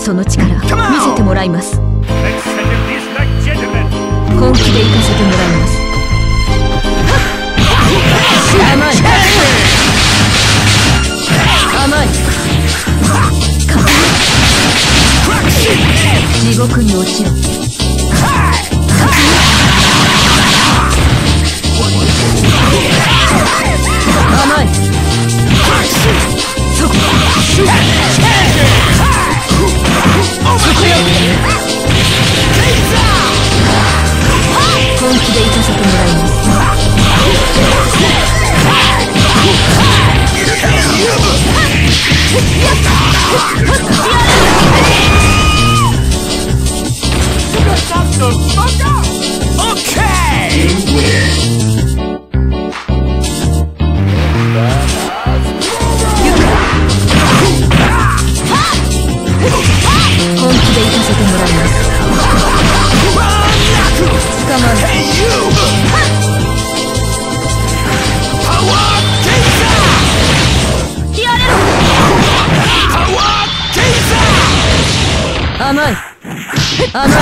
その力見せてもらいます。本気で行かせてもらいます。甘い甘い地獄に落ちろ。甘いそこよ。本気で行かせてもらいます。本気で行かせてもらいます。捕まえ甘い甘い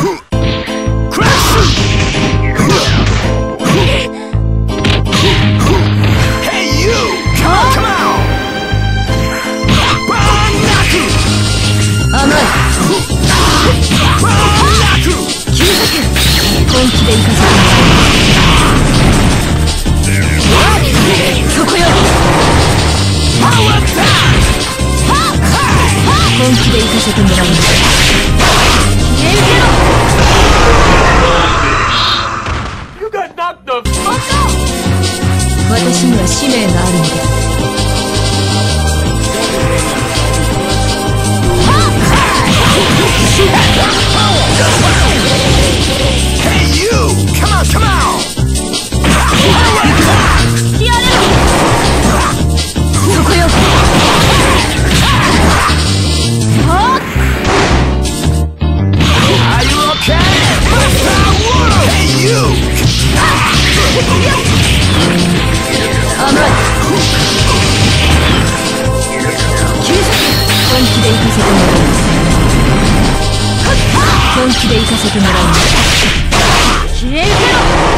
本気で行かせてもらいます。そこよ。本気で行かせてもらいます。私には使命があるのです。そこよ。甘い本気で行かせてもらいます。本気で行かせてもらいます。消えてろ。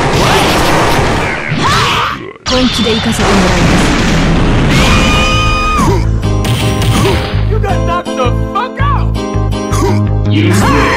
本気で行かせてもらいます。You got knocked the fuck out!